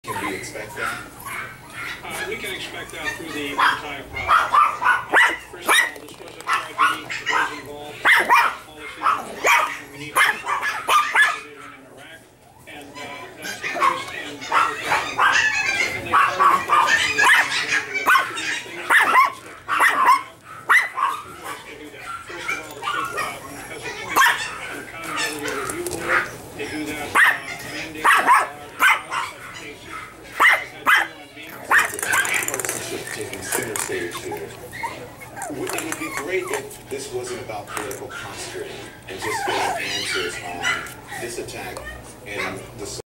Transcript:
Can we expect that? We can expect that through the entire process. First of all, this was a tragedy. It was involved policies we need to in Iraq, and that's the first and better question. Secondly, part of the question is to look into these things. To do that. First of all, the State Department has appointed an accountability review board. They do that mandated taking center stage here. It would be great if this wasn't about political posturing and just getting answers on this attack and the